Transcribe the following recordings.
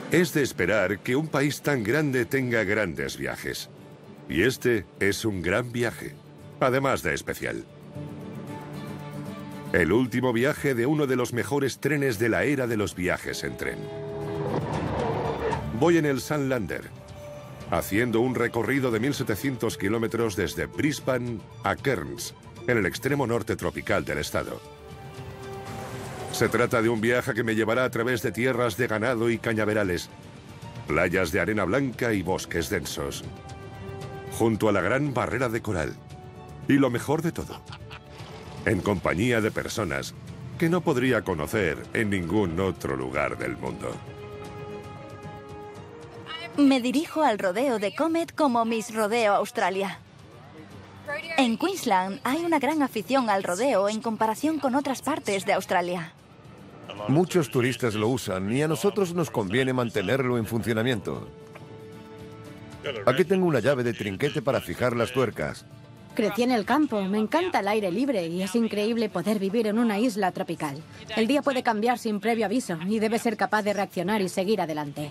Es de esperar que un país tan grande tenga grandes viajes. Y este es un gran viaje, además de especial. El último viaje de uno de los mejores trenes de la era de los viajes en tren. Voy en el Sunlander, haciendo un recorrido de 1700 kilómetros desde Brisbane a Cairns, en el extremo norte tropical del estado. Se trata de un viaje que me llevará a través de tierras de ganado y cañaverales, playas de arena blanca y bosques densos, junto a la gran barrera de coral. Y lo mejor de todo, en compañía de personas que no podría conocer en ningún otro lugar del mundo. Me dirijo al rodeo de Comet como Miss Rodeo Australia. En Queensland hay una gran afición al rodeo en comparación con otras partes de Australia. Muchos turistas lo usan y a nosotros nos conviene mantenerlo en funcionamiento. Aquí tengo una llave de trinquete para fijar las tuercas. Crecí en el campo, me encanta el aire libre y es increíble poder vivir en una isla tropical. El día puede cambiar sin previo aviso y debes ser capaz de reaccionar y seguir adelante.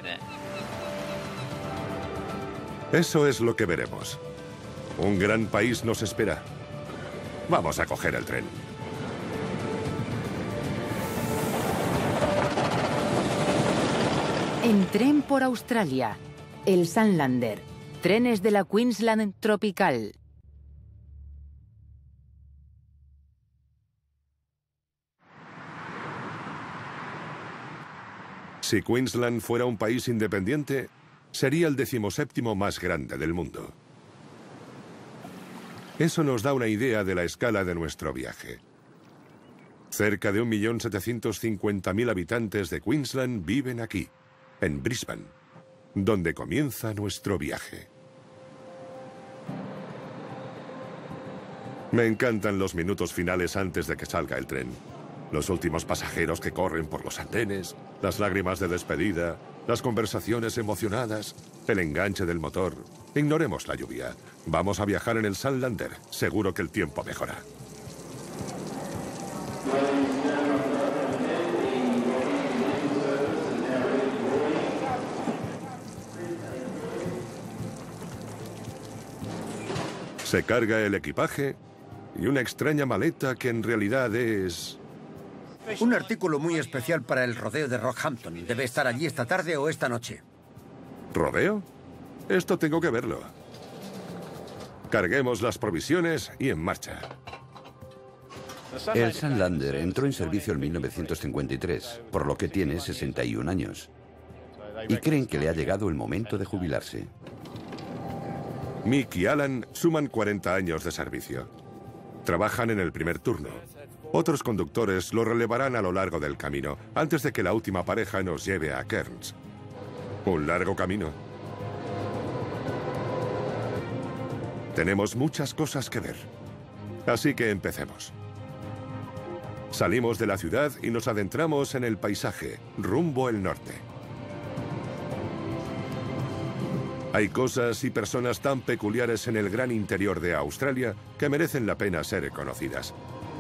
Eso es lo que veremos. Un gran país nos espera. Vamos a coger el tren. En tren por Australia, el Sunlander, trenes de la Queensland tropical. Si Queensland fuera un país independiente, sería el 17º más grande del mundo. Eso nos da una idea de la escala de nuestro viaje. Cerca de 1.750.000 habitantes de Queensland viven aquí, en Brisbane, donde comienza nuestro viaje. Me encantan los minutos finales antes de que salga el tren. Los últimos pasajeros que corren por los andenes, las lágrimas de despedida, las conversaciones emocionadas, el enganche del motor. Ignoremos la lluvia. Vamos a viajar en el Sunlander. Seguro que el tiempo mejora. Se carga el equipaje y una extraña maleta que en realidad es... Un artículo muy especial para el rodeo de Rockhampton. Debe estar allí esta tarde o esta noche. ¿Rodeo? Esto tengo que verlo. Carguemos las provisiones y en marcha. El Sunlander entró en servicio en 1953, por lo que tiene 61 años. Y creen que le ha llegado el momento de jubilarse. Mick y Alan suman 40 años de servicio. Trabajan en el primer turno. Otros conductores lo relevarán a lo largo del camino, antes de que la última pareja nos lleve a Cairns. Un largo camino. Tenemos muchas cosas que ver. Así que empecemos. Salimos de la ciudad y nos adentramos en el paisaje, rumbo al norte. Hay cosas y personas tan peculiares en el gran interior de Australia que merecen la pena ser conocidas.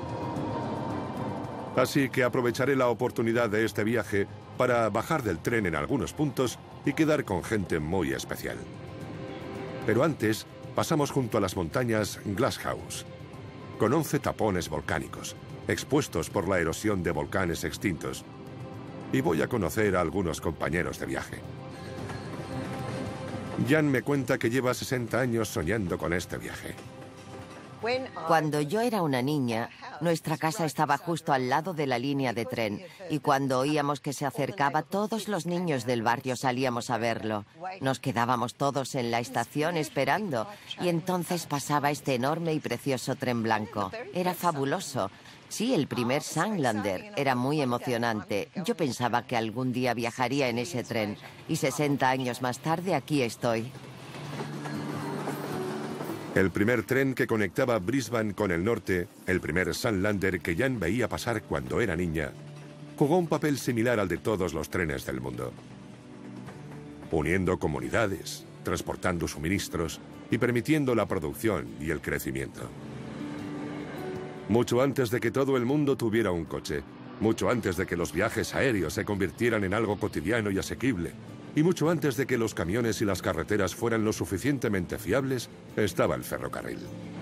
Así que aprovecharé la oportunidad de este viaje para bajar del tren en algunos puntos y quedar con gente muy especial. Pero antes, pasamos junto a las montañas Glasshouse, con 11 tapones volcánicos, expuestos por la erosión de volcanes extintos. Y voy a conocer a algunos compañeros de viaje. Jan me cuenta que lleva 60 años soñando con este viaje. Cuando yo era una niña, nuestra casa estaba justo al lado de la línea de tren y cuando oíamos que se acercaba, todos los niños del barrio salíamos a verlo. Nos quedábamos todos en la estación esperando y entonces pasaba este enorme y precioso tren blanco. Era fabuloso. Sí, el primer Sunlander. Era muy emocionante. Yo pensaba que algún día viajaría en ese tren y 60 años más tarde aquí estoy. El primer tren que conectaba Brisbane con el norte, el primer Sunlander que Jan veía pasar cuando era niña, jugó un papel similar al de todos los trenes del mundo. Uniendo comunidades, transportando suministros y permitiendo la producción y el crecimiento. Mucho antes de que todo el mundo tuviera un coche, mucho antes de que los viajes aéreos se convirtieran en algo cotidiano y asequible, y mucho antes de que los camiones y las carreteras fueran lo suficientemente fiables, estaba el ferrocarril.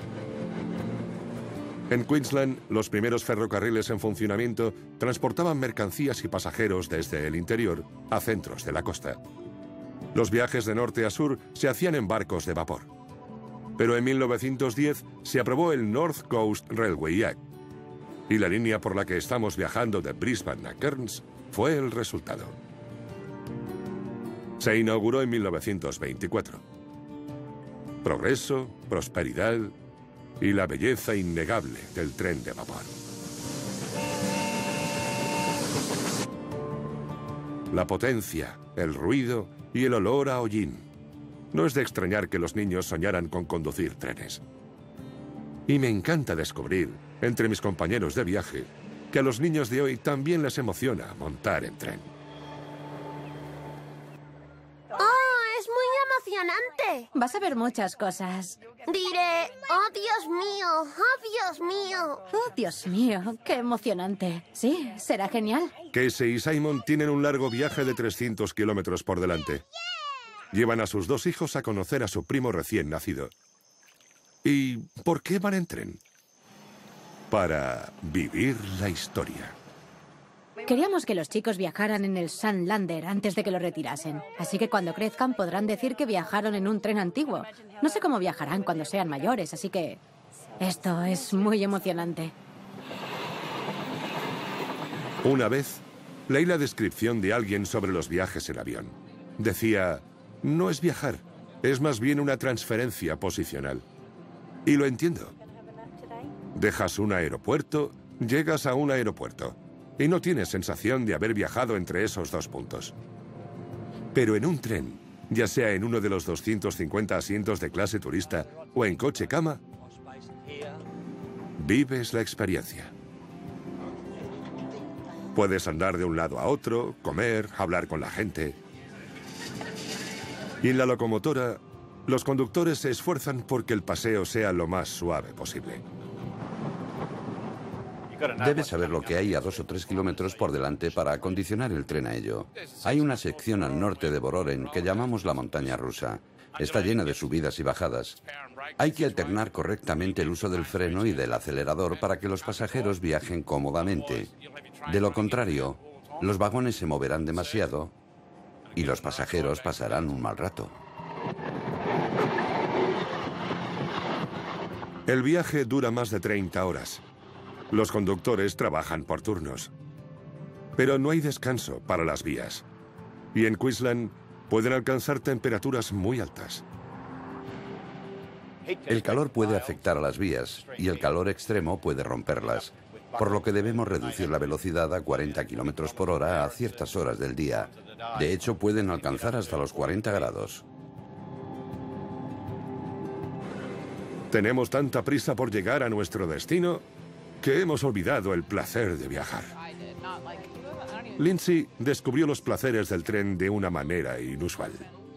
En Queensland, los primeros ferrocarriles en funcionamiento transportaban mercancías y pasajeros desde el interior a centros de la costa. Los viajes de norte a sur se hacían en barcos de vapor. Pero en 1910 se aprobó el North Coast Railway Act, y la línea por la que estamos viajando de Brisbane a Cairns fue el resultado. Se inauguró en 1924. Progreso, prosperidad y la belleza innegable del tren de vapor. La potencia, el ruido y el olor a hollín. No es de extrañar que los niños soñaran con conducir trenes. Y me encanta descubrir, entre mis compañeros de viaje, que a los niños de hoy también les emociona montar en tren. Emocionante. Vas a ver muchas cosas. Diré, oh Dios mío, oh Dios mío. Oh Dios mío, qué emocionante. Sí, será genial. Casey y Simon tienen un largo viaje de 300 kilómetros por delante. Llevan a sus 2 hijos a conocer a su primo recién nacido. ¿Y por qué van en tren? Para vivir la historia. Queríamos que los chicos viajaran en el Sunlander antes de que lo retirasen. Así que cuando crezcan podrán decir que viajaron en un tren antiguo. No sé cómo viajarán cuando sean mayores, así que esto es muy emocionante. Una vez, leí la descripción de alguien sobre los viajes en avión. Decía, no es viajar, es más bien una transferencia posicional. Y lo entiendo. Dejas un aeropuerto, llegas a un aeropuerto. Y no tienes sensación de haber viajado entre esos 2 puntos. Pero en un tren, ya sea en uno de los 250 asientos de clase turista o en coche cama, vives la experiencia. Puedes andar de un lado a otro, comer, hablar con la gente. Y en la locomotora, los conductores se esfuerzan porque el paseo sea lo más suave posible. Debes saber lo que hay a 2 o 3 kilómetros por delante para acondicionar el tren a ello. Hay una sección al norte de Bororen que llamamos la montaña rusa. Está llena de subidas y bajadas. Hay que alternar correctamente el uso del freno y del acelerador para que los pasajeros viajen cómodamente. De lo contrario, los vagones se moverán demasiado y los pasajeros pasarán un mal rato. El viaje dura más de 30 horas. Los conductores trabajan por turnos. Pero no hay descanso para las vías. Y en Queensland pueden alcanzar temperaturas muy altas. El calor puede afectar a las vías y el calor extremo puede romperlas, por lo que debemos reducir la velocidad a 40 kilómetros por hora a ciertas horas del día. De hecho, pueden alcanzar hasta los 40 grados. Tenemos tanta prisa por llegar a nuestro destino que hemos olvidado el placer de viajar. Lindsay descubrió los placeres del tren de una manera inusual.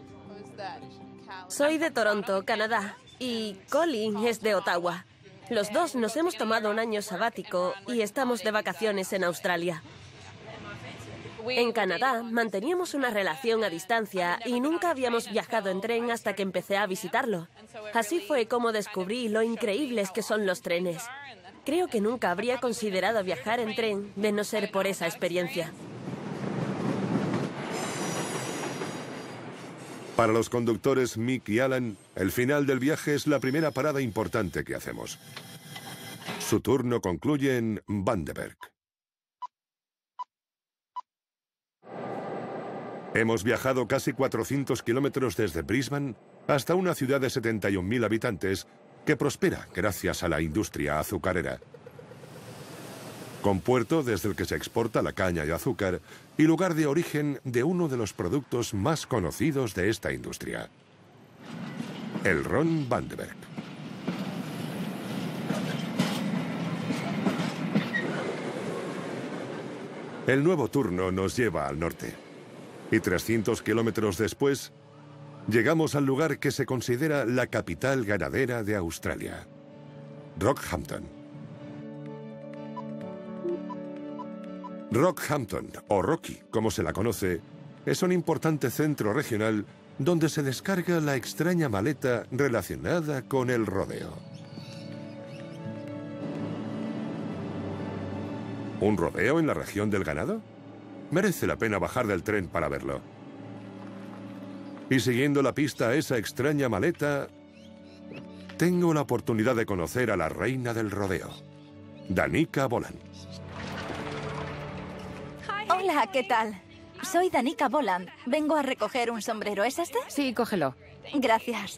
Soy de Toronto, Canadá, y Colin es de Ottawa. Los dos nos hemos tomado un año sabático y estamos de vacaciones en Australia. En Canadá manteníamos una relación a distancia y nunca habíamos viajado en tren hasta que empecé a visitarlo. Así fue como descubrí lo increíbles que son los trenes. Creo que nunca habría considerado viajar en tren de no ser por esa experiencia. Para los conductores Mick y Alan, el final del viaje es la primera parada importante que hacemos. Su turno concluye en Bundaberg. Hemos viajado casi 400 kilómetros desde Brisbane hasta una ciudad de 71.000 habitantes que prospera gracias a la industria azucarera. Con puerto desde el que se exporta la caña y azúcar y lugar de origen de uno de los productos más conocidos de esta industria, el ron Bundaberg. El nuevo turno nos lleva al norte y 300 kilómetros después llegamos al lugar que se considera la capital ganadera de Australia, Rockhampton. Rockhampton, o Rocky, como se la conoce, es un importante centro regional donde se descarga la extraña maleta relacionada con el rodeo. ¿Un rodeo en la región del ganado? Merece la pena bajar del tren para verlo. Y siguiendo la pista a esa extraña maleta, tengo la oportunidad de conocer a la reina del rodeo, Danica Boland. Hola, ¿qué tal? Soy Danica Boland. Vengo a recoger un sombrero. ¿Es este? Sí, cógelo. Gracias.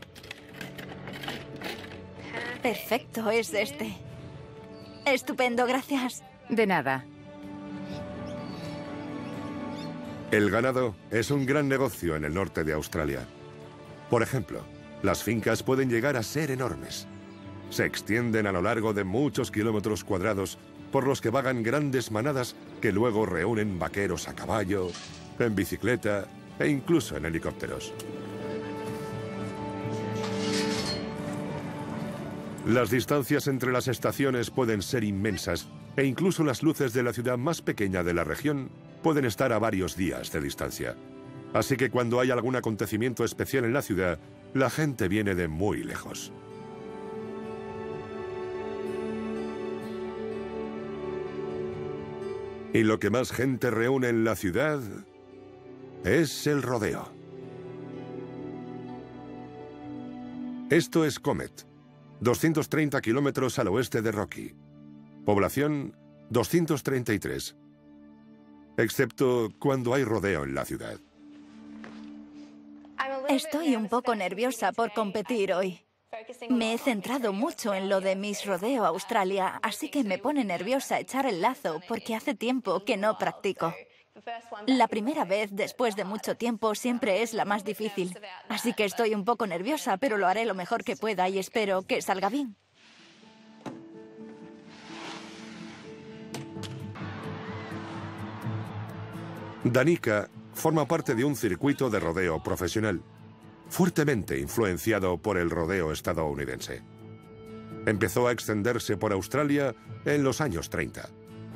Perfecto, es este. Estupendo, gracias. De nada. El ganado es un gran negocio en el norte de Australia. Por ejemplo, las fincas pueden llegar a ser enormes. Se extienden a lo largo de muchos kilómetros cuadrados, por los que vagan grandes manadas que luego reúnen vaqueros a caballo, en bicicleta e incluso en helicópteros. Las distancias entre las estaciones pueden ser inmensas e incluso las luces de la ciudad más pequeña de la región pueden estar a varios días de distancia. Así que cuando hay algún acontecimiento especial en la ciudad, la gente viene de muy lejos. Y lo que más gente reúne en la ciudad es el rodeo. Esto es Comet, 230 kilómetros al oeste de Rocky. Población 233. Excepto cuando hay rodeo en la ciudad. Estoy un poco nerviosa por competir hoy. Me he centrado mucho en lo de Miss Rodeo Australia, así que me pone nerviosa echar el lazo porque hace tiempo que no practico. La primera vez después de mucho tiempo siempre es la más difícil. Así que estoy un poco nerviosa, pero lo haré lo mejor que pueda y espero que salga bien. Danica forma parte de un circuito de rodeo profesional, fuertemente influenciado por el rodeo estadounidense. Empezó a extenderse por Australia en los años 30.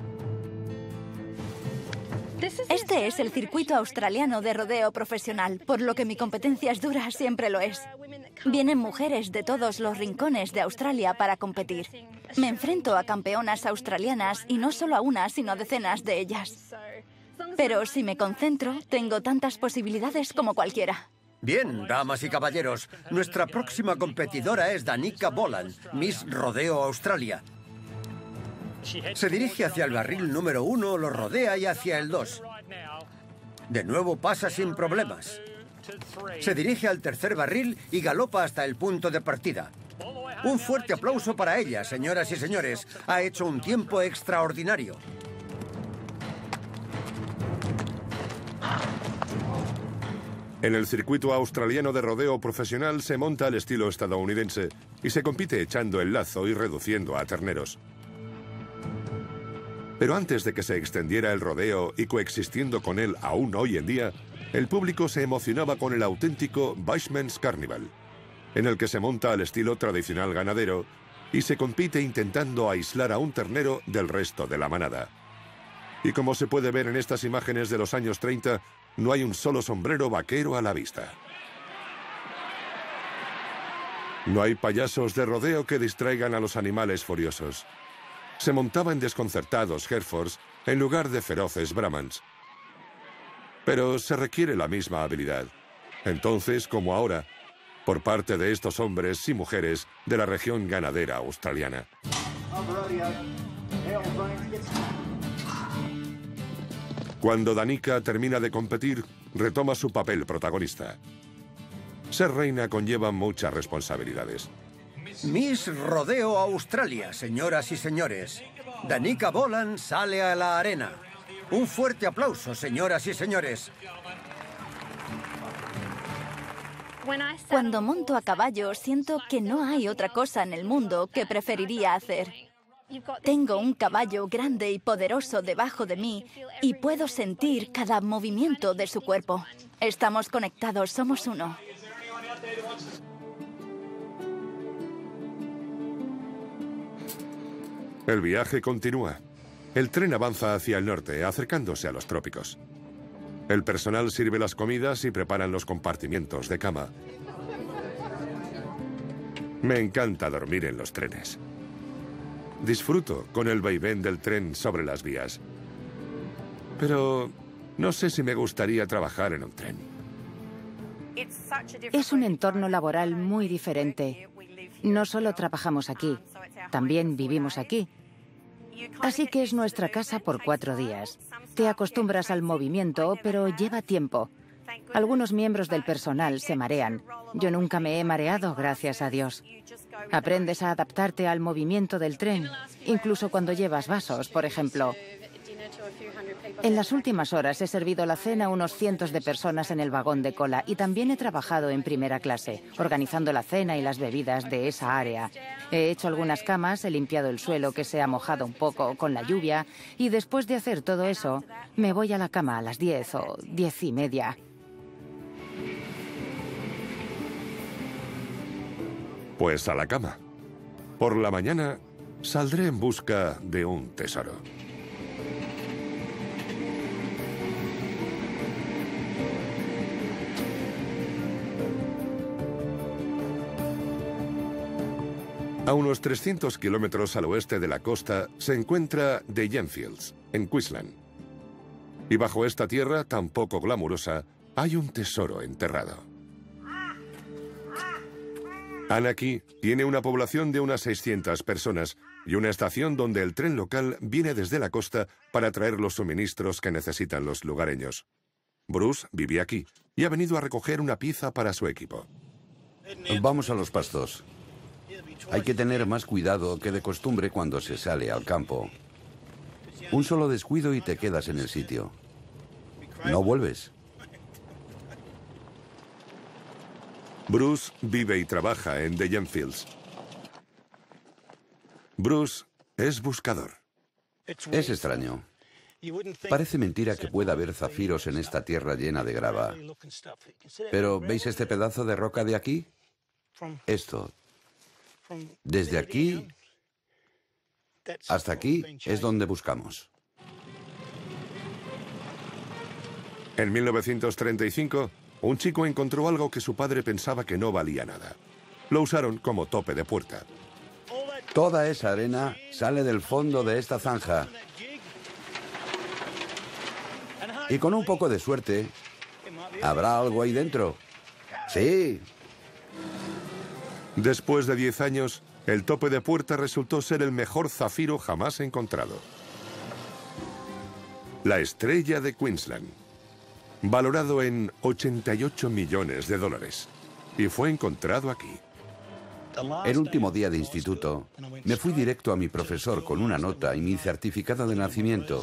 Este es el circuito australiano de rodeo profesional, por lo que mi competencia es dura, siempre lo es. Vienen mujeres de todos los rincones de Australia para competir. Me enfrento a campeonas australianas y no solo a una, sino a decenas de ellas. Pero si me concentro, tengo tantas posibilidades como cualquiera. Bien, damas y caballeros, nuestra próxima competidora es Danica Boland, Miss Rodeo Australia. Se dirige hacia el barril número 1, lo rodea y hacia el 2. De nuevo pasa sin problemas. Se dirige al tercer barril y galopa hasta el punto de partida. Un fuerte aplauso para ella, señoras y señores. Ha hecho un tiempo extraordinario. En el circuito australiano de rodeo profesional se monta al estilo estadounidense y se compite echando el lazo y reduciendo a terneros. Pero antes de que se extendiera el rodeo y coexistiendo con él aún hoy en día, el público se emocionaba con el auténtico Bushman's Carnival, en el que se monta al estilo tradicional ganadero y se compite intentando aislar a un ternero del resto de la manada. Y como se puede ver en estas imágenes de los años 30, no hay un solo sombrero vaquero a la vista. No hay payasos de rodeo que distraigan a los animales furiosos. Se montaban desconcertados Herefords en lugar de feroces Brahmans. Pero se requiere la misma habilidad. Entonces, como ahora, por parte de estos hombres y mujeres de la región ganadera australiana. Cuando Danica termina de competir, retoma su papel protagonista. Ser reina conlleva muchas responsabilidades. Miss Rodeo Australia, señoras y señores. Danica Boland sale a la arena. Un fuerte aplauso, señoras y señores. Cuando monto a caballo, siento que no hay otra cosa en el mundo que preferiría hacer. Tengo un caballo grande y poderoso debajo de mí y puedo sentir cada movimiento de su cuerpo. Estamos conectados, somos uno. El viaje continúa. El tren avanza hacia el norte, acercándose a los trópicos. El personal sirve las comidas y preparan los compartimientos de cama. Me encanta dormir en los trenes. Disfruto con el vaivén del tren sobre las vías. Pero no sé si me gustaría trabajar en un tren. Es un entorno laboral muy diferente. No solo trabajamos aquí, también vivimos aquí. Así que es nuestra casa por 4 días. Te acostumbras al movimiento, pero lleva tiempo. Algunos miembros del personal se marean. Yo nunca me he mareado, gracias a Dios. Aprendes a adaptarte al movimiento del tren, incluso cuando llevas vasos, por ejemplo. En las últimas horas he servido la cena a unos cientos de personas en el vagón de cola y también he trabajado en primera clase, organizando la cena y las bebidas de esa área. He hecho algunas camas, he limpiado el suelo que se ha mojado un poco con la lluvia y después de hacer todo eso, me voy a la cama a las 10 o 10:30. Pues a la cama. Por la mañana saldré en busca de un tesoro. A unos 300 kilómetros al oeste de la costa se encuentra The Gemfields, en Queensland. Y bajo esta tierra tan poco glamurosa hay un tesoro enterrado. Anarchy tiene una población de unas 600 personas y una estación donde el tren local viene desde la costa para traer los suministros que necesitan los lugareños. Bruce vive aquí y ha venido a recoger una pieza para su equipo. Vamos a los pastos. Hay que tener más cuidado que de costumbre cuando se sale al campo. Un solo descuido y te quedas en el sitio. No vuelves. Bruce vive y trabaja en The Gemfields. Bruce es buscador. Es extraño. Parece mentira que pueda haber zafiros en esta tierra llena de grava. Pero, ¿veis este pedazo de roca de aquí? Esto. Desde aquí hasta aquí es donde buscamos. En 1935, un chico encontró algo que su padre pensaba que no valía nada. Lo usaron como tope de puerta. Toda esa arena sale del fondo de esta zanja. Y con un poco de suerte, ¿habrá algo ahí dentro? Sí. Después de 10 años, el tope de puerta resultó ser el mejor zafiro jamás encontrado. La estrella de Queensland, valorado en 88 millones de dólares, y fue encontrado aquí. El último día de instituto, me fui directo a mi profesor con una nota y mi certificado de nacimiento.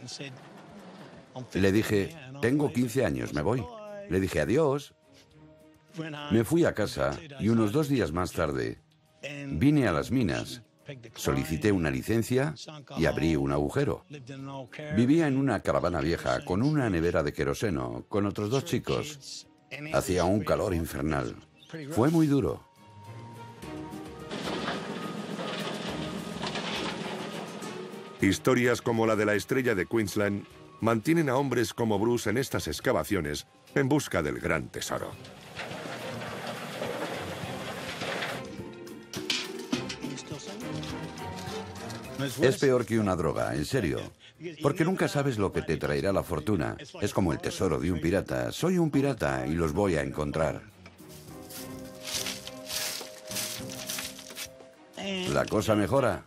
Le dije, tengo 15 años, me voy. Le dije adiós. Me fui a casa y unos 2 días más tarde vine a las minas, solicité una licencia y abrí un agujero. Vivía en una caravana vieja con una nevera de queroseno con otros 2 chicos. Hacía un calor infernal. Fue muy duro. Historias como la de la estrella de Queensland mantienen a hombres como Bruce en estas excavaciones en busca del gran tesoro. Es peor que una droga, en serio. Porque nunca sabes lo que te traerá la fortuna. Es como el tesoro de un pirata. Soy un pirata y los voy a encontrar. La cosa mejora.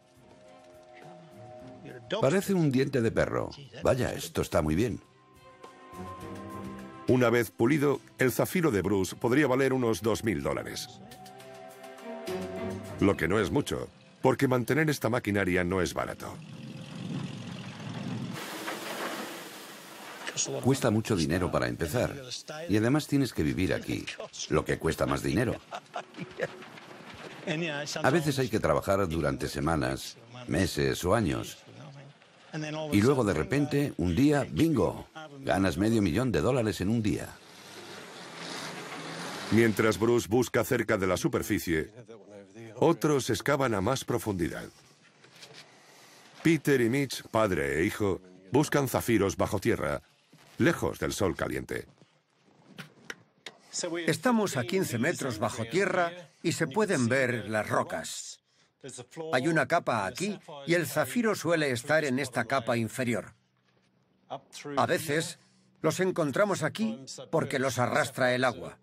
Parece un diente de perro. Vaya, esto está muy bien. Una vez pulido, el zafiro de Bruce podría valer unos $2.000. Lo que no es mucho, porque mantener esta maquinaria no es barato. Cuesta mucho dinero para empezar. Y además tienes que vivir aquí, lo que cuesta más dinero. A veces hay que trabajar durante semanas, meses o años. Y luego de repente, un día, ¡bingo! Ganas $500,000 en un día. Mientras Bruce busca cerca de la superficie, otros excavan a más profundidad. Peter y Mitch, padre e hijo, buscan zafiros bajo tierra, lejos del sol caliente. Estamos a 15 metros bajo tierra y se pueden ver las rocas. Hay una capa aquí y el zafiro suele estar en esta capa inferior. A veces los encontramos aquí porque los arrastra el agua.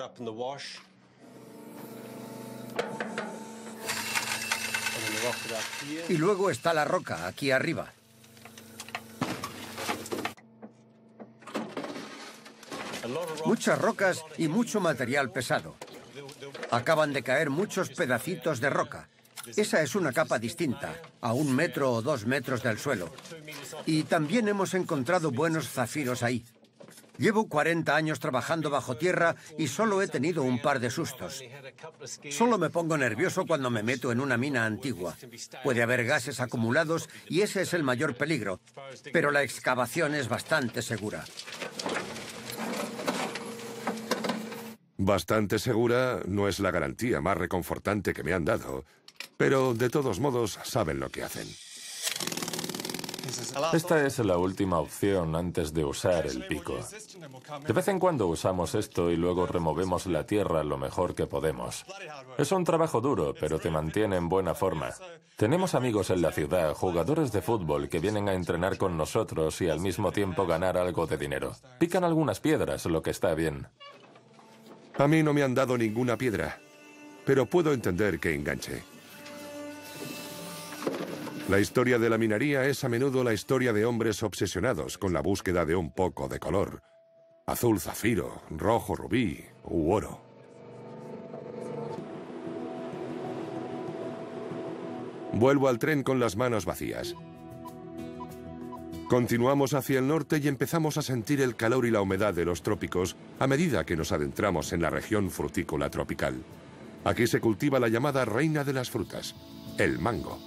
Y luego está la roca aquí arriba. Muchas rocas y mucho material pesado. Acaban de caer muchos pedacitos de roca. Esa es una capa distinta, a 1 metro o 2 metros del suelo. Y también hemos encontrado buenos zafiros ahí. Llevo 40 años trabajando bajo tierra y solo he tenido un par de sustos. Solo me pongo nervioso cuando me meto en una mina antigua. Puede haber gases acumulados y ese es el mayor peligro, pero la excavación es bastante segura. Bastante segura no es la garantía más reconfortante que me han dado, pero de todos modos saben lo que hacen. Esta es la última opción antes de usar el pico. De vez en cuando usamos esto y luego removemos la tierra lo mejor que podemos. Es un trabajo duro, pero te mantiene en buena forma. Tenemos amigos en la ciudad, jugadores de fútbol, que vienen a entrenar con nosotros y al mismo tiempo ganar algo de dinero. Pican algunas piedras, lo que está bien. A mí no me han dado ninguna piedra, pero puedo entender que enganche. La historia de la minería es a menudo la historia de hombres obsesionados con la búsqueda de un poco de color. Azul zafiro, rojo rubí u oro. Vuelvo al tren con las manos vacías. Continuamos hacia el norte y empezamos a sentir el calor y la humedad de los trópicos a medida que nos adentramos en la región frutícola tropical. Aquí se cultiva la llamada reina de las frutas, el mango.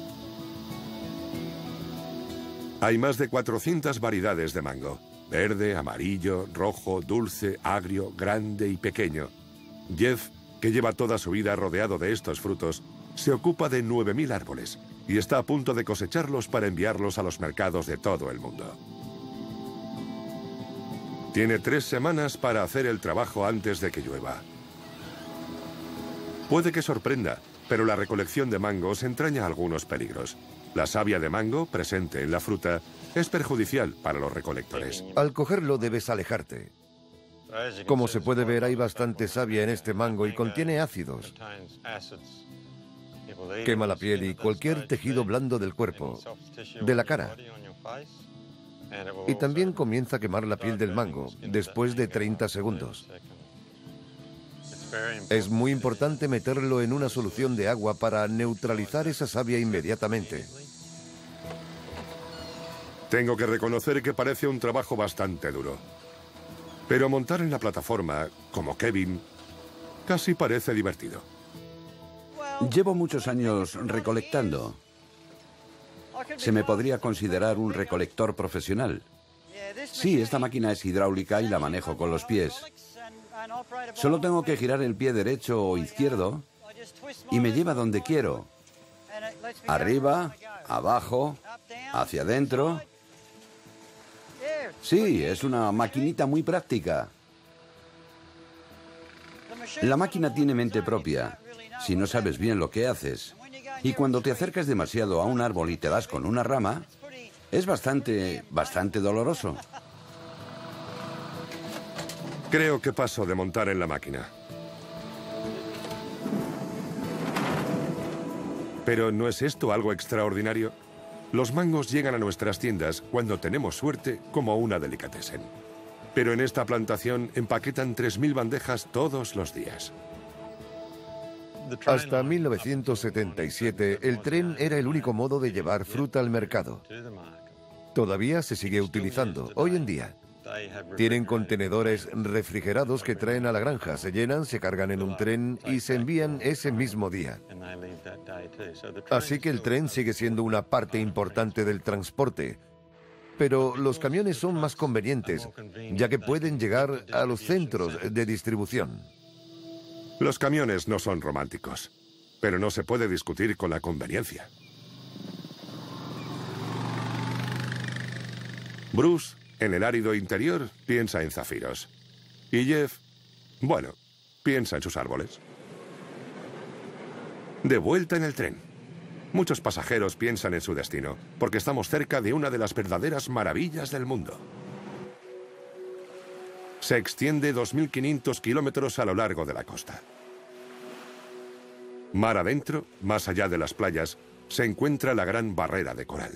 Hay más de 400 variedades de mango. Verde, amarillo, rojo, dulce, agrio, grande y pequeño. Jeff, que lleva toda su vida rodeado de estos frutos, se ocupa de 9.000 árboles y está a punto de cosecharlos para enviarlos a los mercados de todo el mundo. Tiene 3 semanas para hacer el trabajo antes de que llueva. Puede que sorprenda, pero la recolección de mangos entraña algunos peligros. La savia de mango, presente en la fruta, es perjudicial para los recolectores. Al cogerlo debes alejarte. Como se puede ver, hay bastante savia en este mango y contiene ácidos. Quema la piel y cualquier tejido blando del cuerpo, de la cara. Y también comienza a quemar la piel del mango después de 30 segundos. Es muy importante meterlo en una solución de agua para neutralizar esa savia inmediatamente. Tengo que reconocer que parece un trabajo bastante duro. Pero montar en la plataforma, como Kevin, casi parece divertido. Llevo muchos años recolectando. Se me podría considerar un recolector profesional. Sí, esta máquina es hidráulica y la manejo con los pies. Solo tengo que girar el pie derecho o izquierdo y me lleva donde quiero. Arriba, abajo, hacia adentro. Sí, es una maquinita muy práctica. La máquina tiene mente propia, si no sabes bien lo que haces. Y cuando te acercas demasiado a un árbol y te das con una rama, es bastante doloroso. Creo que paso de montar en la máquina. Pero ¿no es esto algo extraordinario? Los mangos llegan a nuestras tiendas cuando tenemos suerte como una delicatessen. Pero en esta plantación empaquetan 3.000 bandejas todos los días. Hasta 1977, el tren era el único modo de llevar fruta al mercado. Todavía se sigue utilizando hoy en día. Tienen contenedores refrigerados que traen a la granja, se llenan, se cargan en un tren y se envían ese mismo día. Así que el tren sigue siendo una parte importante del transporte. Pero los camiones son más convenientes, ya que pueden llegar a los centros de distribución. Los camiones no son románticos, pero no se puede discutir con la conveniencia. Bruce, en el árido interior, piensa en zafiros. Y Jeff, bueno, piensa en sus árboles. De vuelta en el tren. Muchos pasajeros piensan en su destino, porque estamos cerca de una de las verdaderas maravillas del mundo. Se extiende 2.500 kilómetros a lo largo de la costa. Mar adentro, más allá de las playas, se encuentra la Gran Barrera de Coral.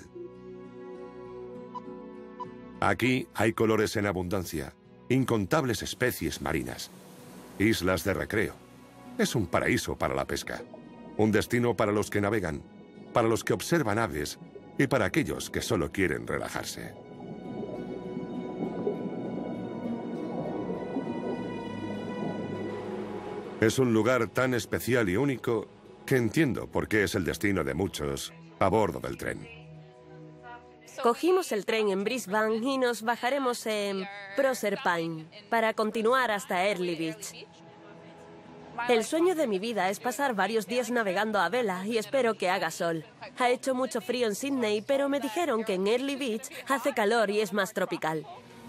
Aquí hay colores en abundancia, incontables especies marinas, islas de recreo. Es un paraíso para la pesca, un destino para los que navegan, para los que observan aves y para aquellos que solo quieren relajarse. Es un lugar tan especial y único que entiendo por qué es el destino de muchos a bordo del tren. Cogimos el tren en Brisbane y nos bajaremos en Proserpine para continuar hasta Early Beach. El sueño de mi vida es pasar varios días navegando a vela y espero que haga sol. Ha hecho mucho frío en Sydney, pero me dijeron que en Early Beach hace calor y es más tropical.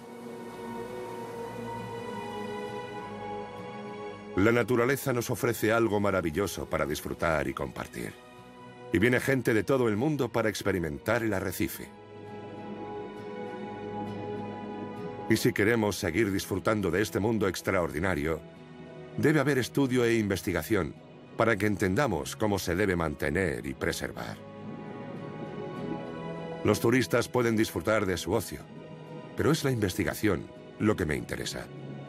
La naturaleza nos ofrece algo maravilloso para disfrutar y compartir. Y viene gente de todo el mundo para experimentar el arrecife. Y si queremos seguir disfrutando de este mundo extraordinario, debe haber estudio e investigación para que entendamos cómo se debe mantener y preservar. Los turistas pueden disfrutar de su ocio, pero es la investigación lo que me interesa.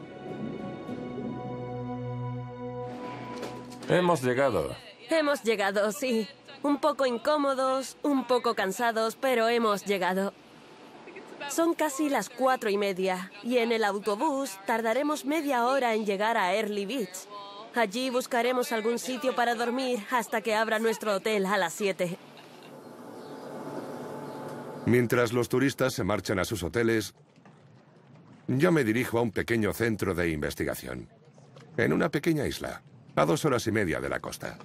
Hemos llegado. Hemos llegado, sí. Un poco incómodos, un poco cansados, pero hemos llegado. Son casi las 4:30 y en el autobús tardaremos media hora en llegar a Early Beach. Allí buscaremos algún sitio para dormir hasta que abra nuestro hotel a las 7. Mientras los turistas se marchan a sus hoteles, yo me dirijo a un pequeño centro de investigación, en una pequeña isla, a 2 horas y media de la costa.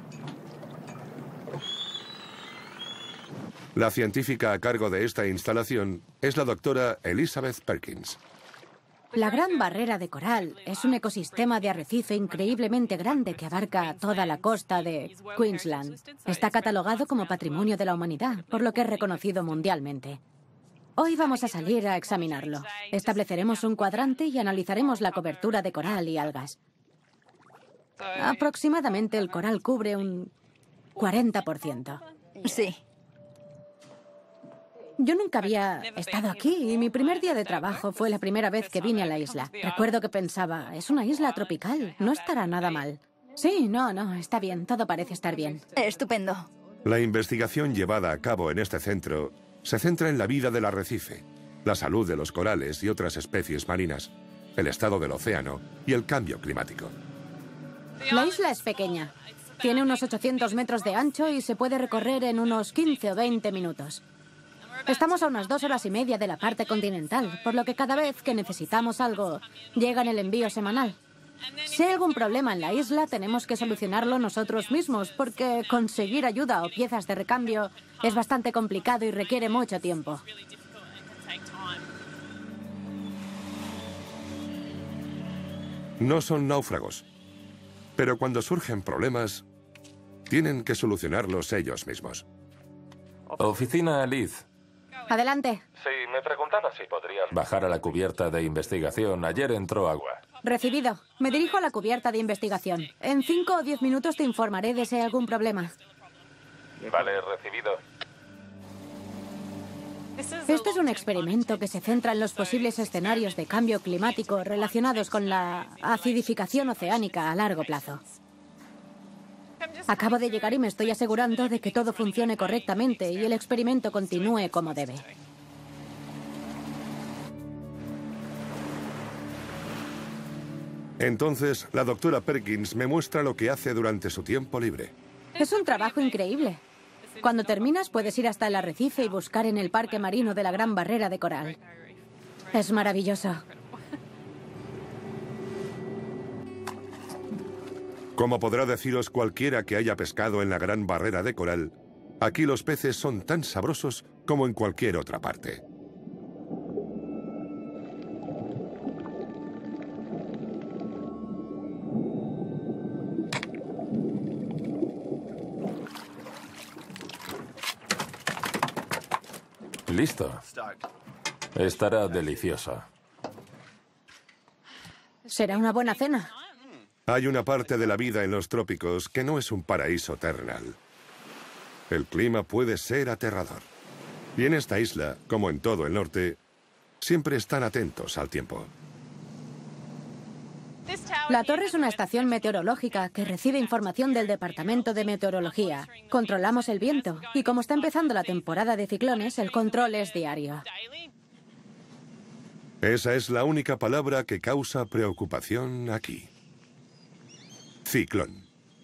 La científica a cargo de esta instalación es la doctora Elizabeth Perkins. La Gran Barrera de Coral es un ecosistema de arrecife increíblemente grande que abarca toda la costa de Queensland. Está catalogado como Patrimonio de la Humanidad, por lo que es reconocido mundialmente. Hoy vamos a salir a examinarlo. Estableceremos un cuadrante y analizaremos la cobertura de coral y algas. Aproximadamente el coral cubre un 40%. Sí. Yo nunca había estado aquí y mi primer día de trabajo fue la primera vez que vine a la isla. Recuerdo que pensaba, es una isla tropical, no estará nada mal. Sí, no, está bien, todo parece estar bien. Estupendo. La investigación llevada a cabo en este centro se centra en la vida del arrecife, la salud de los corales y otras especies marinas, el estado del océano y el cambio climático. La isla es pequeña. Tiene unos 800 metros de ancho y se puede recorrer en unos 15 o 20 minutos. Estamos a unas 2 horas y media de la parte continental, por lo que cada vez que necesitamos algo, llega en el envío semanal. Si hay algún problema en la isla, tenemos que solucionarlo nosotros mismos, porque conseguir ayuda o piezas de recambio es bastante complicado y requiere mucho tiempo. No son náufragos, pero cuando surgen problemas, tienen que solucionarlos ellos mismos. Oficina Liz. Adelante. Sí, me preguntaba si podrías bajar a la cubierta de investigación. Ayer entró agua. Recibido. Me dirijo a la cubierta de investigación. En 5 o 10 minutos te informaré de si hay algún problema. Vale, recibido. Este es un experimento que se centra en los posibles escenarios de cambio climático relacionados con la acidificación oceánica a largo plazo. Acabo de llegar y me estoy asegurando de que todo funcione correctamente y el experimento continúe como debe. Entonces, la doctora Perkins me muestra lo que hace durante su tiempo libre. Es un trabajo increíble. Cuando terminas, puedes ir hasta el arrecife y buscar en el parque marino de la Gran Barrera de Coral. Es maravilloso. Como podrá deciros cualquiera que haya pescado en la Gran Barrera de Coral, aquí los peces son tan sabrosos como en cualquier otra parte. Listo. Estará delicioso. Será una buena cena. Hay una parte de la vida en los trópicos que no es un paraíso terrenal. El clima puede ser aterrador. Y en esta isla, como en todo el norte, siempre están atentos al tiempo. La torre es una estación meteorológica que recibe información del Departamento de Meteorología. Controlamos el viento y como está empezando la temporada de ciclones, el control es diario. Esa es la única palabra que causa preocupación aquí. Ciclón.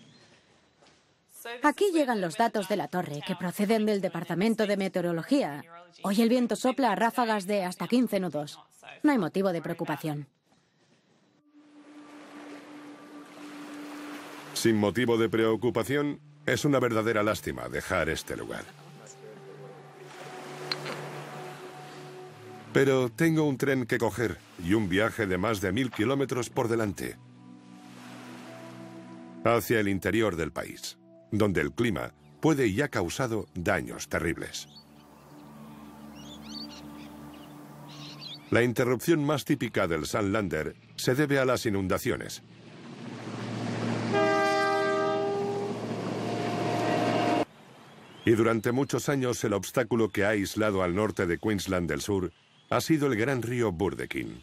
Aquí llegan los datos de la torre, que proceden del Departamento de Meteorología. Hoy el viento sopla a ráfagas de hasta 15 nudos. No hay motivo de preocupación. Sin motivo de preocupación, es una verdadera lástima dejar este lugar. Pero tengo un tren que coger y un viaje de más de 1000 kilómetros por delante. Hacia el interior del país, donde el clima puede y ha causado daños terribles. La interrupción más típica del Sunlander se debe a las inundaciones. Y durante muchos años el obstáculo que ha aislado al norte de Queensland del Sur ha sido el gran río Burdekin.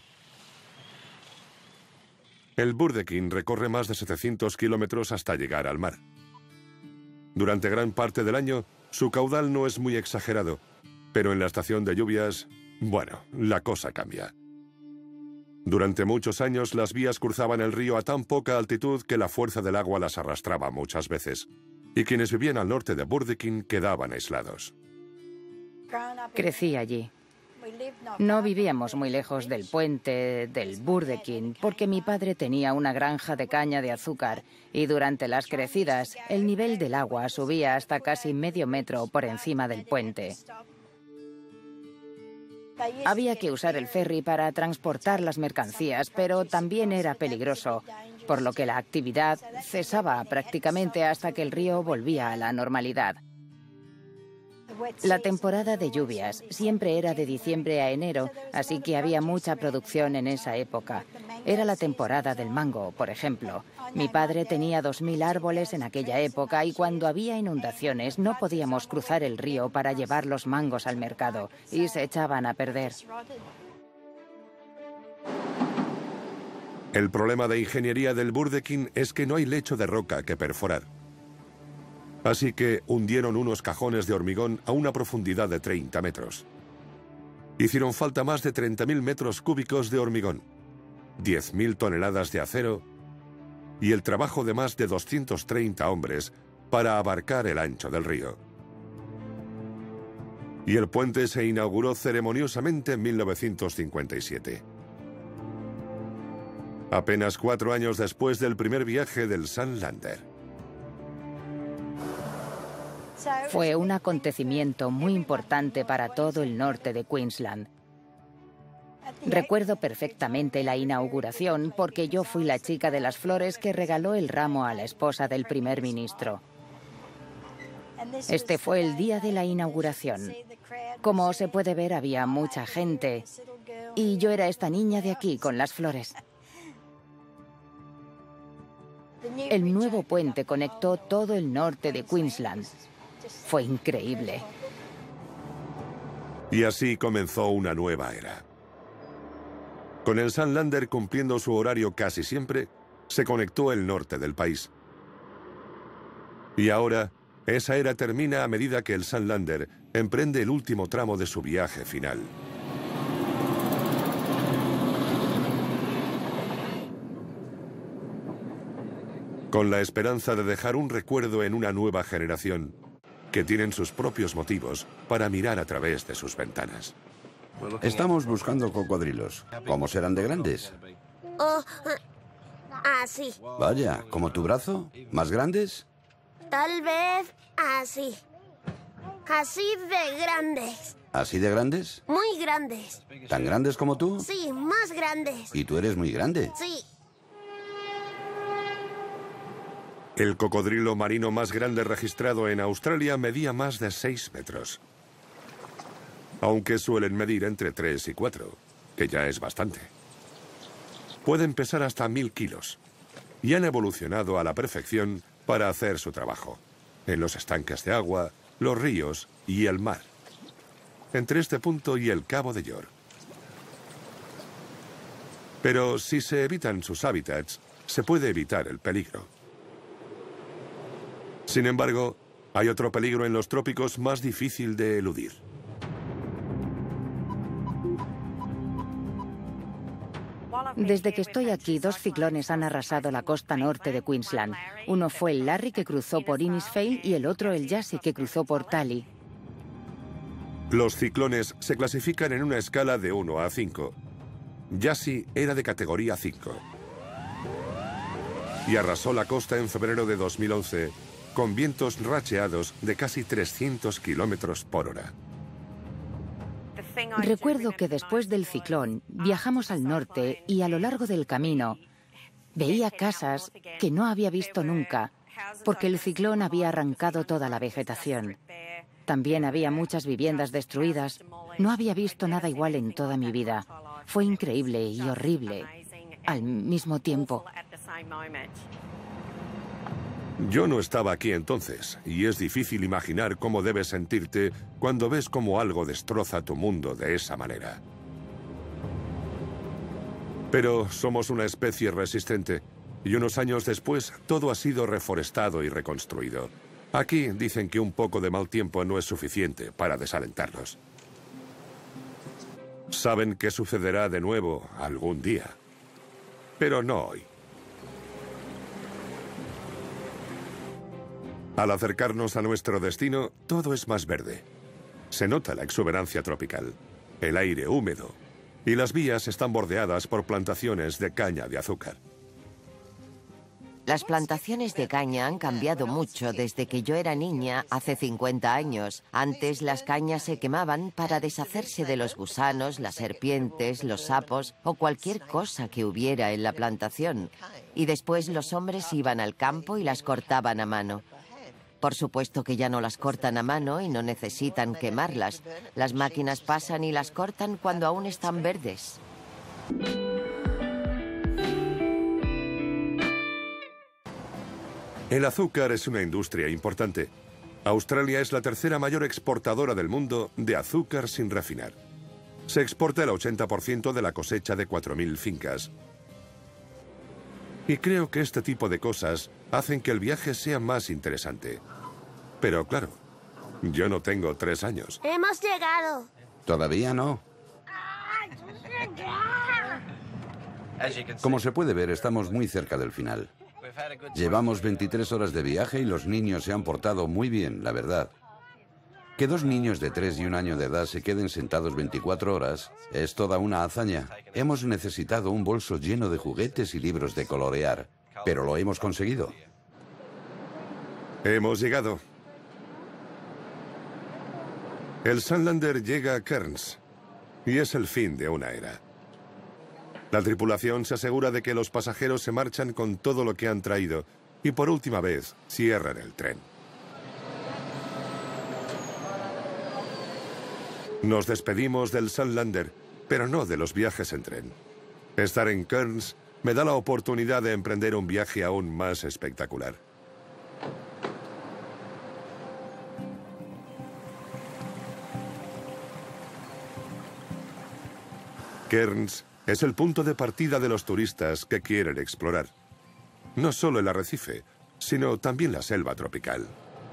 El Burdekin recorre más de 700 kilómetros hasta llegar al mar. Durante gran parte del año, su caudal no es muy exagerado, pero en la estación de lluvias, bueno, la cosa cambia. Durante muchos años, las vías cruzaban el río a tan poca altitud que la fuerza del agua las arrastraba muchas veces, y quienes vivían al norte de Burdekin quedaban aislados. Crecí allí. No vivíamos muy lejos del puente del Burdekin porque mi padre tenía una granja de caña de azúcar y durante las crecidas el nivel del agua subía hasta casi medio metro por encima del puente. Había que usar el ferry para transportar las mercancías, pero también era peligroso, por lo que la actividad cesaba prácticamente hasta que el río volvía a la normalidad. La temporada de lluvias siempre era de diciembre a enero, así que había mucha producción en esa época. Era la temporada del mango, por ejemplo. Mi padre tenía 2000 árboles en aquella época y cuando había inundaciones no podíamos cruzar el río para llevar los mangos al mercado y se echaban a perder. El problema de ingeniería del Burdekin es que no hay lecho de roca que perforar. Así que hundieron unos cajones de hormigón a una profundidad de 30 metros. Hicieron falta más de 30.000 metros cúbicos de hormigón, 10.000 toneladas de acero y el trabajo de más de 230 hombres para abarcar el ancho del río. Y el puente se inauguró ceremoniosamente en 1957. Apenas 4 años después del primer viaje del Sunlander. Fue un acontecimiento muy importante para todo el norte de Queensland. Recuerdo perfectamente la inauguración porque yo fui la chica de las flores que regaló el ramo a la esposa del primer ministro. Este fue el día de la inauguración. Como se puede ver, había mucha gente y yo era esta niña de aquí con las flores. El nuevo puente conectó todo el norte de Queensland. Fue increíble. Y así comenzó una nueva era. Con el Sunlander cumpliendo su horario casi siempre, se conectó el norte del país. Y ahora, esa era termina a medida que el Sunlander emprende el último tramo de su viaje final. Con la esperanza de dejar un recuerdo en una nueva generación que tienen sus propios motivos para mirar a través de sus ventanas. Estamos buscando cocodrilos. ¿Cómo serán de grandes? Oh, así. Vaya, ¿como tu brazo? ¿Más grandes? Tal vez así. Así de grandes. ¿Así de grandes? Muy grandes. ¿Tan grandes como tú? Sí, más grandes. ¿Y tú eres muy grande? Sí. El cocodrilo marino más grande registrado en Australia medía más de 6 metros. aunque suelen medir entre 3 y 4, que ya es bastante. Pueden pesar hasta 1000 kilos y han evolucionado a la perfección para hacer su trabajo en los estanques de agua, los ríos y el mar, entre este punto y el Cabo de York. Pero si se evitan sus hábitats, se puede evitar el peligro. Sin embargo, hay otro peligro en los trópicos más difícil de eludir. Desde que estoy aquí, 2 ciclones han arrasado la costa norte de Queensland. Uno fue el Larry, que cruzó por Innisfail, y el otro el Yasi, que cruzó por Tally. Los ciclones se clasifican en una escala de 1 a 5. Yasi era de categoría 5 y arrasó la costa en febrero de 2011 con vientos racheados de casi 300 kilómetros por hora. Recuerdo que después del ciclón viajamos al norte y a lo largo del camino veía casas que no había visto nunca, porque el ciclón había arrancado toda la vegetación. También había muchas viviendas destruidas. No había visto nada igual en toda mi vida. Fue increíble y horrible al mismo tiempo. Yo no estaba aquí entonces, y es difícil imaginar cómo debes sentirte cuando ves cómo algo destroza tu mundo de esa manera. Pero somos una especie resistente, y unos años después todo ha sido reforestado y reconstruido. Aquí dicen que un poco de mal tiempo no es suficiente para desalentarnos. Saben que sucederá de nuevo algún día, pero no hoy. Al acercarnos a nuestro destino, todo es más verde. Se nota la exuberancia tropical, el aire húmedo, y las vías están bordeadas por plantaciones de caña de azúcar. Las plantaciones de caña han cambiado mucho desde que yo era niña hace 50 años. Antes las cañas se quemaban para deshacerse de los gusanos, las serpientes, los sapos o cualquier cosa que hubiera en la plantación. Y después los hombres iban al campo y las cortaban a mano. Por supuesto que ya no las cortan a mano y no necesitan quemarlas. Las máquinas pasan y las cortan cuando aún están verdes. El azúcar es una industria importante. Australia es la tercera mayor exportadora del mundo de azúcar sin refinar. Se exporta el 80% de la cosecha de 4000 fincas. Y creo que este tipo de cosas hacen que el viaje sea más interesante. Pero claro, yo no tengo 3 años. ¡Hemos llegado! Todavía no. Como se puede ver, estamos muy cerca del final. Llevamos 23 horas de viaje y los niños se han portado muy bien, la verdad. Que 2 niños de 3 y 1 año de edad se queden sentados 24 horas es toda una hazaña. Hemos necesitado un bolso lleno de juguetes y libros de colorear, pero lo hemos conseguido. Hemos llegado. El Sunlander llega a Cairns y es el fin de una era. La tripulación se asegura de que los pasajeros se marchan con todo lo que han traído y por última vez cierran el tren. Nos despedimos del Sunlander, pero no de los viajes en tren. Estar en Cairns me da la oportunidad de emprender un viaje aún más espectacular. Cairns es el punto de partida de los turistas que quieren explorar. No solo el arrecife, sino también la selva tropical.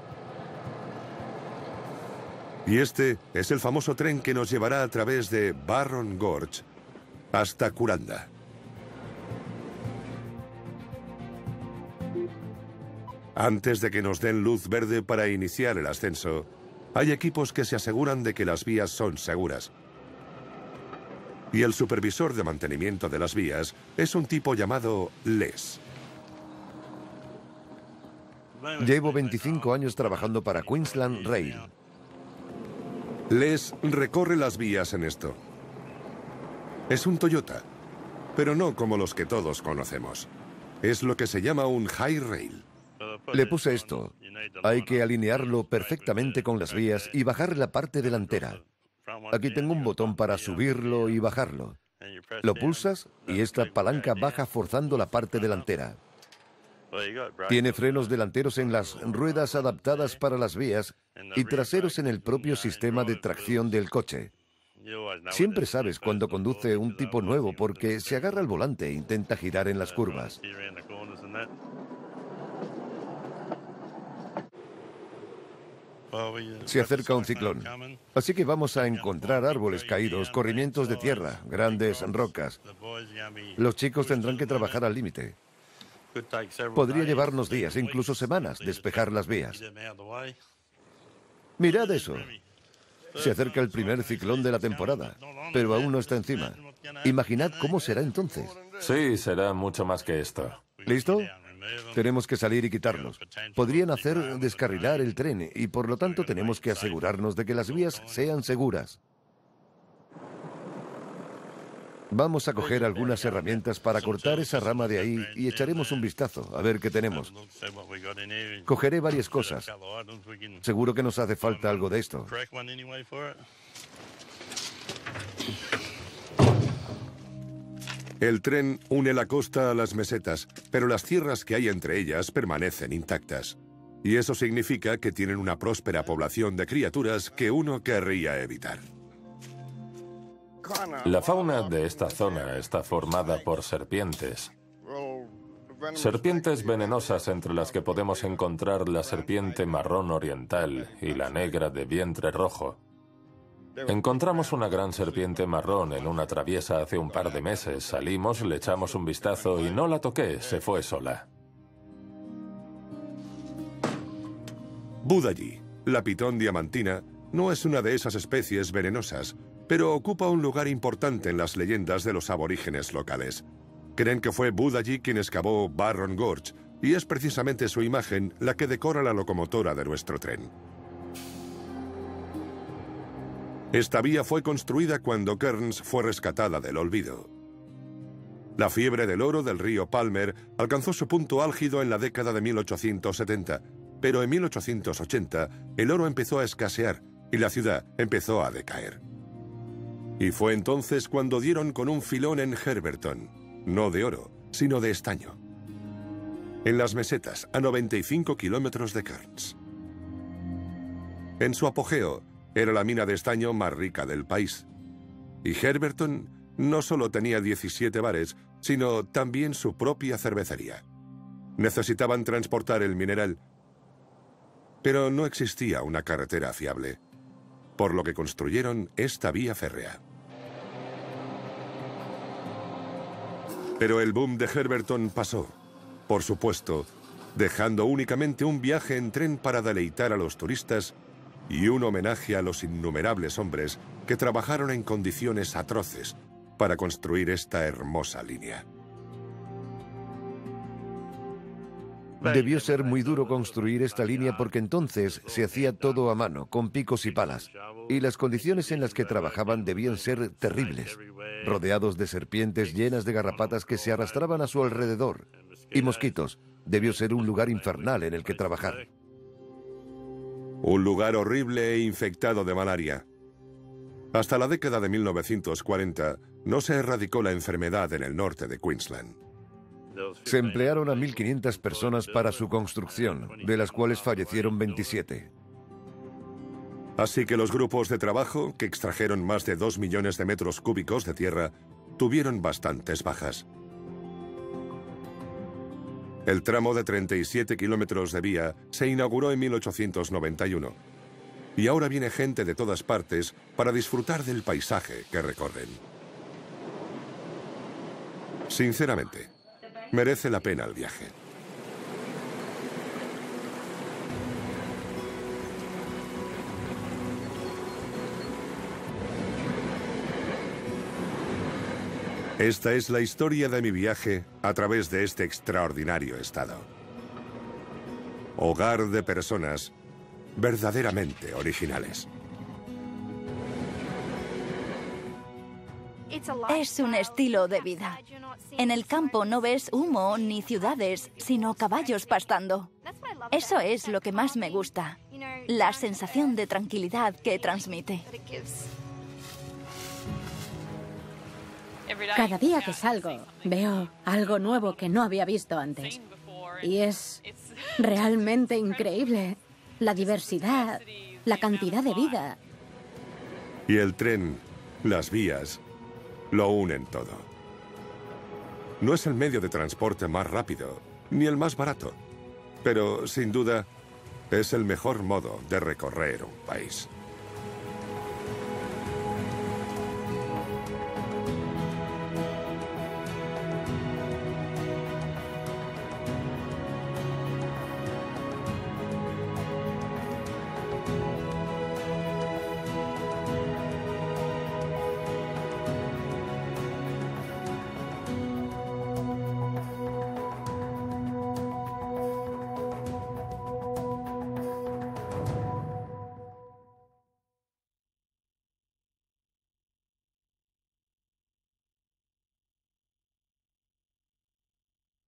Y este es el famoso tren que nos llevará a través de Barron Gorge hasta Kuranda. Antes de que nos den luz verde para iniciar el ascenso, hay equipos que se aseguran de que las vías son seguras. Y el supervisor de mantenimiento de las vías es un tipo llamado Les. Llevo 25 años trabajando para Queensland Rail. Les recorre las vías en esto. Es un Toyota, pero no como los que todos conocemos. Es lo que se llama un high rail. Le puse esto. Hay que alinearlo perfectamente con las vías y bajar la parte delantera. Aquí tengo un botón para subirlo y bajarlo. Lo pulsas y esta palanca baja forzando la parte delantera. Tiene frenos delanteros en las ruedas adaptadas para las vías y traseros en el propio sistema de tracción del coche. Siempre sabes cuando conduce un tipo nuevo porque se agarra al volante e intenta girar en las curvas. Se acerca un ciclón, así que vamos a encontrar árboles caídos, corrimientos de tierra, grandes rocas. Los chicos tendrán que trabajar al límite. Podría llevarnos días, incluso semanas, despejar las vías. Mirad eso. Se acerca el primer ciclón de la temporada, pero aún no está encima. Imaginad cómo será entonces. Sí, será mucho más que esto. ¿Listo? Tenemos que salir y quitarlos. Podrían hacer descarrilar el tren y por lo tanto tenemos que asegurarnos de que las vías sean seguras. Vamos a coger algunas herramientas para cortar esa rama de ahí y echaremos un vistazo a ver qué tenemos. Cogeré varias cosas. Seguro que nos hace falta algo de esto. El tren une la costa a las mesetas, pero las tierras que hay entre ellas permanecen intactas. Y eso significa que tienen una próspera población de criaturas que uno querría evitar. La fauna de esta zona está formada por serpientes. Serpientes venenosas entre las que podemos encontrar la serpiente marrón oriental y la negra de vientre rojo. Encontramos una gran serpiente marrón en una traviesa hace un par de meses. Salimos, le echamos un vistazo y no la toqué, se fue sola. Budayi, la pitón diamantina, no es una de esas especies venenosas, pero ocupa un lugar importante en las leyendas de los aborígenes locales. Creen que fue Budayi quien excavó Barron Gorge, y es precisamente su imagen la que decora la locomotora de nuestro tren. Esta vía fue construida cuando Cairns fue rescatada del olvido. La fiebre del oro del río Palmer alcanzó su punto álgido en la década de 1870, pero en 1880 el oro empezó a escasear y la ciudad empezó a decaer. Y fue entonces cuando dieron con un filón en Herberton, no de oro, sino de estaño. En las mesetas, a 95 kilómetros de Cairns. En su apogeo, era la mina de estaño más rica del país. Y Herberton no solo tenía 17 bares, sino también su propia cervecería. Necesitaban transportar el mineral, pero no existía una carretera fiable, por lo que construyeron esta vía férrea. Pero el boom de Herberton pasó, por supuesto, dejando únicamente un viaje en tren para deleitar a los turistas y un homenaje a los innumerables hombres que trabajaron en condiciones atroces para construir esta hermosa línea. Debió ser muy duro construir esta línea porque entonces se hacía todo a mano, con picos y palas, y las condiciones en las que trabajaban debían ser terribles, rodeados de serpientes llenas de garrapatas que se arrastraban a su alrededor, y mosquitos. Debió ser un lugar infernal en el que trabajar. Un lugar horrible e infectado de malaria. Hasta la década de 1940 no se erradicó la enfermedad en el norte de Queensland. Se emplearon a 1.500 personas para su construcción, de las cuales fallecieron 27. Así que los grupos de trabajo, que extrajeron más de 2 millones de metros cúbicos de tierra, tuvieron bastantes bajas. El tramo de 37 kilómetros de vía se inauguró en 1891. Y ahora viene gente de todas partes para disfrutar del paisaje que recorren. Sinceramente, merece la pena el viaje. Esta es la historia de mi viaje a través de este extraordinario estado. Hogar de personas verdaderamente originales. Es un estilo de vida. En el campo no ves humo ni ciudades, sino caballos pastando. Eso es lo que más me gusta, la sensación de tranquilidad que transmite. Cada día que salgo, veo algo nuevo que no había visto antes. Y es realmente increíble. La diversidad, la cantidad de vida. Y el tren, las vías, lo unen todo. No es el medio de transporte más rápido, ni el más barato, pero sin duda es el mejor modo de recorrer un país.